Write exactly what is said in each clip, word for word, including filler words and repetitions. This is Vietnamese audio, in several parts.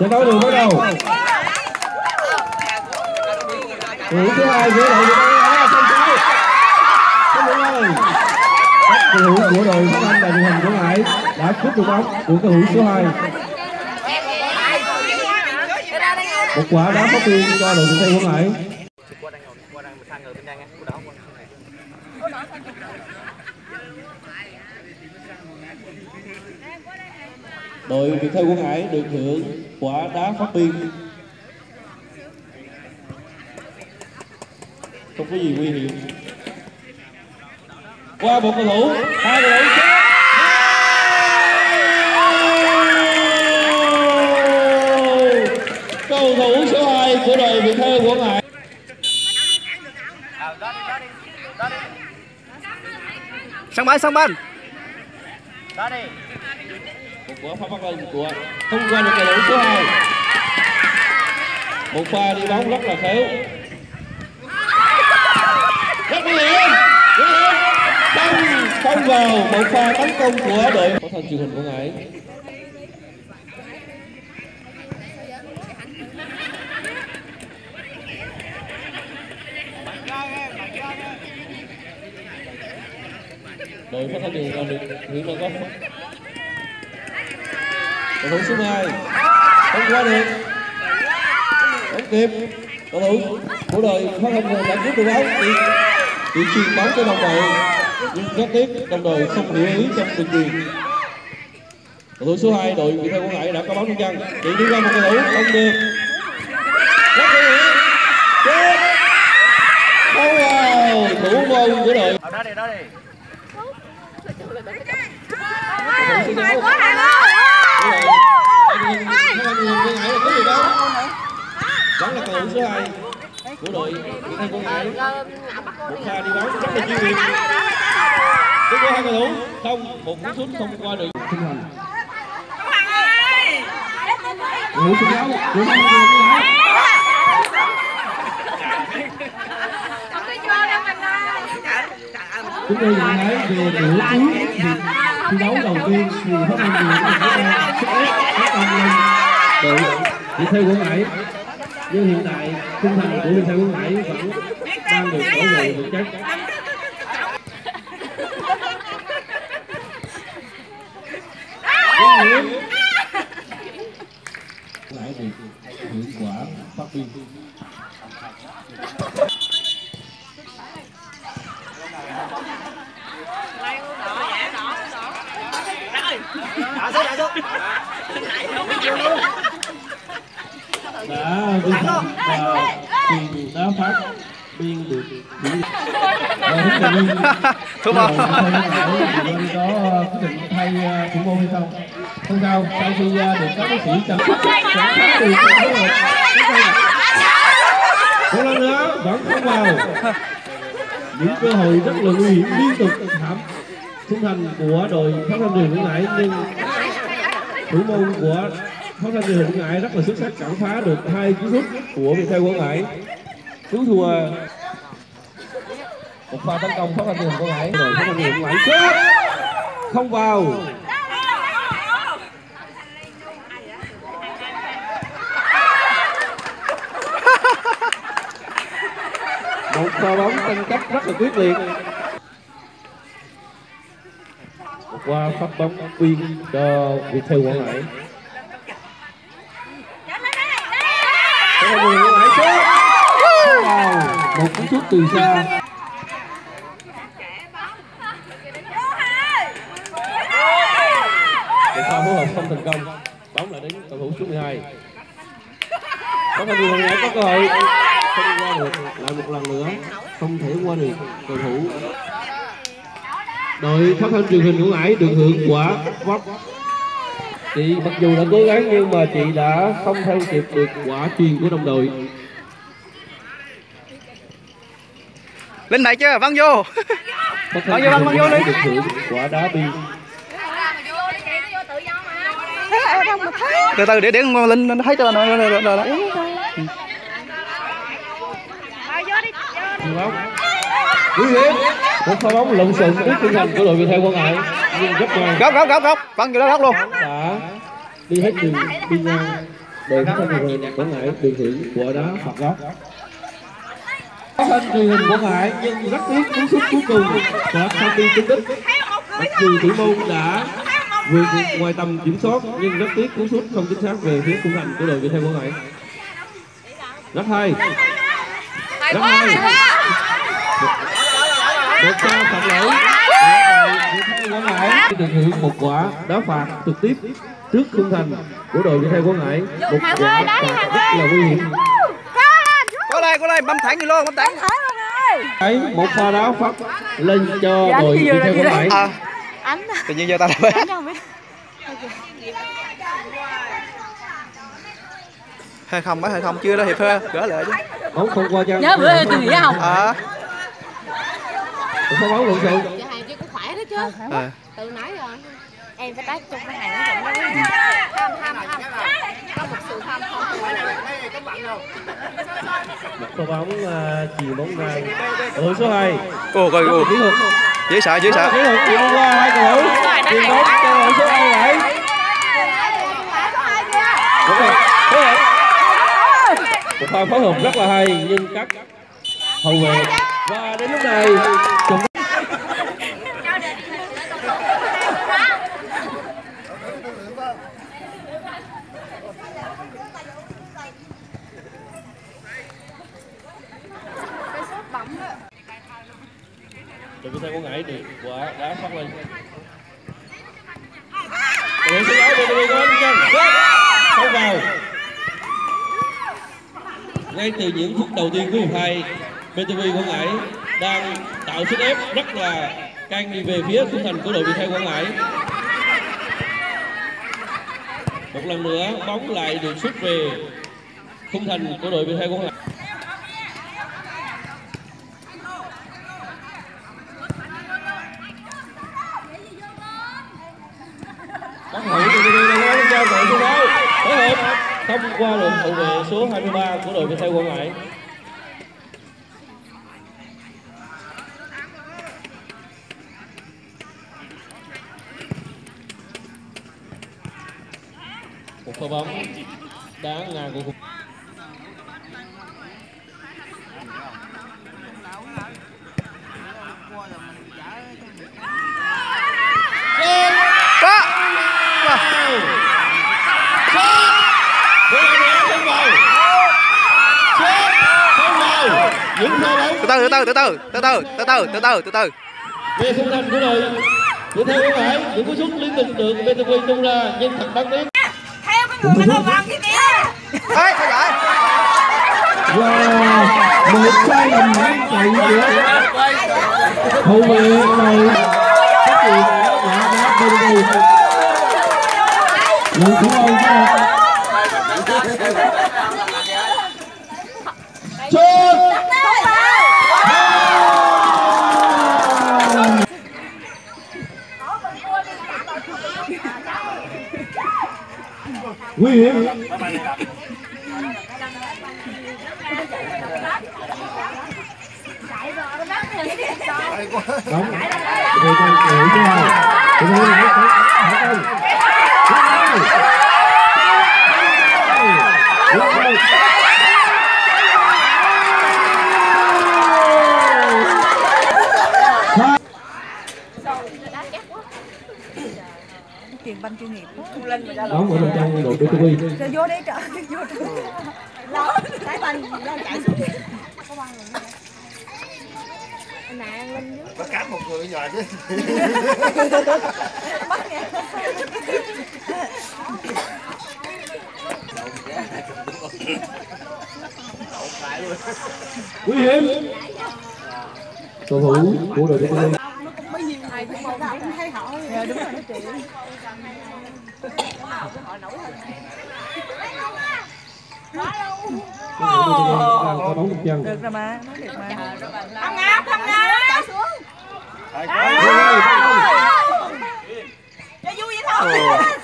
Trận đấu được bắt đầu. Thủ số hai của đội Việt Nam sân trái. Không được rồi. Các cầu thủ của đội Phát Thanh và Truyền hình Quảng Ngãi đã cướp được bóng của cầu thủ số hai. Một quả đá phá biên cho đội Việt Nam Quảng Ngãi. Đội Việt Theo Quảng Ngãi được hưởng quả đá phát biên. Không có gì nguy hiểm. Qua một cầu thủ, hai cầu thủ. Cầu thủ số hai của đội Việt Theo Quảng Ngãi. Sang bên, sang bên. Một quả phá phát lên của không qua được cầu thủ số hai. Một pha đi bóng rất là khéo. Rất nguy hiểm. Không, không vào một pha tấn công của đội Phát Thanh Truyền hình Quảng Ngãi. Đội Phát Thanh Truyền hình được Nguyễn Văn Gốc. Cầu thủ số hai không qua được, không kịp. Cầu thủ của đội Phát Thanh đã cướp được bóng, bị chuyền bóng cho đồng đội, nhưng rất tiếc đồng đội không để ý trong đường chuyền. Cầu thủ số hai đội Việt Theo Quảng Ngãi đã có bóng trong chân, chỉ đi qua một cầu thủ không được. Rất nguy hiểm. Không vào thủ môn của đội. Đó đi, đó đi. Vẫn là cầu thủ số hai của đội Việt Nam Quảng Ngãi. Một pha đi bóng rất là chuyên nghiệp. Tiếp theo hai cầu thủ không, một cú sút không qua được. Trung Thành. Cầu thủ số sáu của Việt Nam Quảng Ngãi. Chúng tôi nhận thấy về nửa cuối thi đấu đầu tiên thì Phát Thanh Truyền hình Quảng Ngãi sức ép rất tăng lên đội Việt Theo Quảng Ngãi, nhưng hiện tại tinh thần của Việt Theo Quảng Ngãi vẫn đang được bảo vệ vững chắc. Nguy hiểm. Ngãi được hưởng quả phát biên. Đã vi phạm và tiền đá phát biên được huấn luyện viên Thua bóng. có quyết định thay thủ môn hay không? Không sao, sau khi được các bác sĩ chăm sóc sẽ phát từ một lần nữa vẫn không vào. Những cơ hội rất là nguy hiểm liên tục thảm trung thành của đội Phát Thanh Truyền hình Quảng Ngãi, nhưng thủ môn của Phát Thanh Truyền hình Quảng Ngãi rất là xuất sắc, cản phá được hai cú sút của Việt Theo Quảng Ngãi, cứu thua. Một pha tấn công Phát Thanh Truyền hình Quảng Ngãi, rồi Phát Thanh Truyền hình Quảng Ngãi sút không vào. Một pha bóng tranh chấp rất là quyết liệt. Một qua phát bóng biên cho Việt Theo Quảng Ngãi. Một cú sút từ xa. Một pha phối hợp không thành công. Bóng lại đến cầu thủ số mười hai. Có thể Quảng Ngãi có cơ hội không qua được, lại một lần nữa không thể qua được cầu thủ. Đội Phát Thanh Truyền hình Quảng Ngãi được hưởng quả vấp. Chị mặc dù đã cố gắng nhưng mà chị đã không theo kịp được quả chuyền của đồng đội. Lên này chưa? Văng vô. Văng vô, văng vô đi. Được hưởng quả đá biên. Từ từ để để Linh nó thấy cho nó rồi đó. Nguy hiểm. Một pha bóng lộn xộn trước tinh thần của đội Việt Theo Quảng Ngãi, nhưng rất ngoan. Góc góc góc góc, văng vô đó góc luôn. Đã đi hết đường biên ngang. đội phát thanh truyền hình Quảng Ngãi điều khiển quả đá phạt góc. Phát thanh truyền hình Quảng Ngãi nhưng rất tiếc cú sút cuối cùng đã không đi trúng đích. Mặc dù thủ môn đã vượt ngoài tầm kiểm soát nhưng rất tiếc cú sút không chính xác về phía khung thành của đội Viettel Quảng Ngãi. Rất hay, rất hay. Một pha phạm lỗi Viettel Quảng Ngãi được hưởng một quả đá phạt trực tiếp trước khung thành của đội Viettel Quảng Ngãi, một quả phạt rất là nguy hiểm. Có đây, có đây, bấm thẳng đi luôn, bấm thẳng. Đấy, một pha đá phạt lên cho đội Viettel Quảng Ngãi. À, tự nhiên giờ ta đã hay không mới hay không chưa đó hiệp phê gỡ lại chứ. Bóng không qua chân. Nhớ bữa tôi nghĩ không? À. Không bóng lộn xộn. Dạ hàng chứ cũng khỏe đó chứ. À. Từ nãy rồi em phải đá chung cái hàng nó chậm đó. Tham tham tham. Có một sự tham không. Một pha bóng chuyền bóng ngang. Đội số hai. Ồ coi ồ. Dễ sợ dễ sợ. Kỹ thuật chuyền qua hai cầu thủ. Chuyền bóng cho đội số hai vậy. Đúng rồi. Một pha phối hợp rất là hay nhưng các hậu vệ và đến lúc này chúng đội Viettel Quảng Ngãi được quả đá phát lên. Đội số sáu đội có chân không vào. Ngay từ những phút đầu tiên của hiệp hai, bê tê vê Quảng Ngãi đang tạo sức ép rất là căng đi về phía khung thành của đội Viettel Quảng Ngãi. Một lần nữa bóng lại được sút về khung thành của đội Viettel Quảng Ngãi. Bóng hậu từ từ từ từ cho đội số sáu phối hợp thông qua đội hậu vệ số hai mươi ba của đội Viettel Quảng Ngãi. Một pha bóng đá ngang của khung. Từ từ từ từ từ từ từ từ từ từ từ từ về khung thành của đội Viettel Quảng Ngãi, những cú sút liên tục được bê tê vê tung ra nhưng thật đáng tiếc. Theo cái người mà nó vàng cái kia. Ê, sao vậy? Wow, một sai lầm nhanh chạy giữa hậu vệ này phát hiện đã đá bê tê vê. Người thủ môn sút. Nguy hiểm. Bóng người ta đuổi cho hai người ta đuổi thả công tiền banh chuyên nghiệp bóng ở bên trong đội bê tê vê rồi vô đi trời vô lo trái banh lo chạy xuống có băng rồi nè anh Linh dưới có cám một người nhờ chứ bắt nghe nguy hiểm. Cầu thủ của đội bê tê vê có nhiều thầy cũng một cũng thấy họ dạ đúng rồi đó chị họ nổi lên có bóng một chân được rồi mà nói được mà không ngáp không ngáp chạy xuống cho vui vậy thôi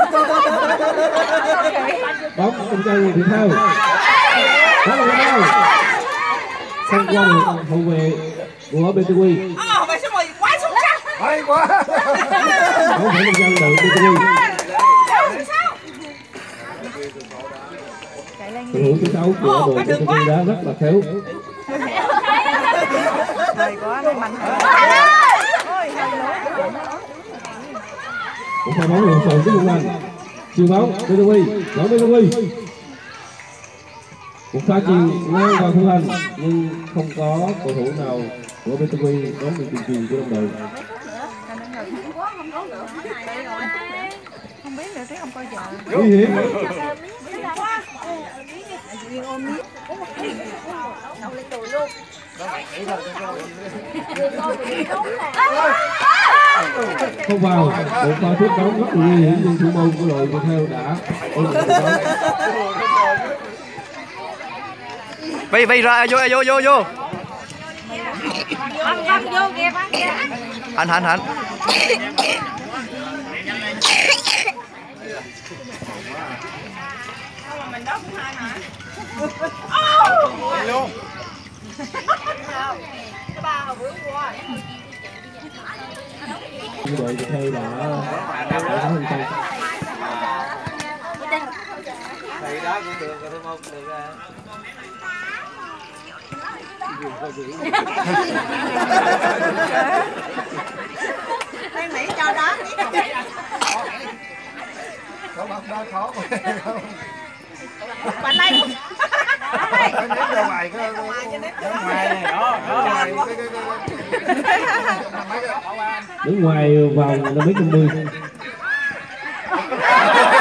bóng trong chân Viettel đó là Viettel sang qua được hậu vệ của bê tê vê. ờ mày sao mày quá xuất sắc hay quá bóng phải trong chân đội bê tê vê. cầu thủ số sáu của đội Bê tê vê đã rất là khéo. Một pha bóng lộn xộn với Hùng Anh. Chuyền bóng bê tê vê, đón bê tê vê. Một pha chuyền ngang vào khung thành nhưng không có cầu thủ nào của bê tê vê đón được tiền chuyền của đồng đội. Không biết nữa, thấy không coi giờ. Nguy hiểm. Không vào, một pha sút bóng rất là nguy hiểm nhưng thủ môn của đội Việt Theo đã ổn định bóng. Vây vây ra vô vô vô vô. Băng băng vô kìa, băng kìa. Hành hành hành. Mình đó cũng hai mà. Luôn. Cái ba hồi bữa qua. Đội Việt Theo đã đã thành công. Thì đó cũng được rồi, không được ra. Đây Mỹ cho đó. Có mặt đó khó quá. Bạn đây. Ném ra ngoài cái ngoài này đó, đó. Đứng ngoài vòng là mấy trăm mươi.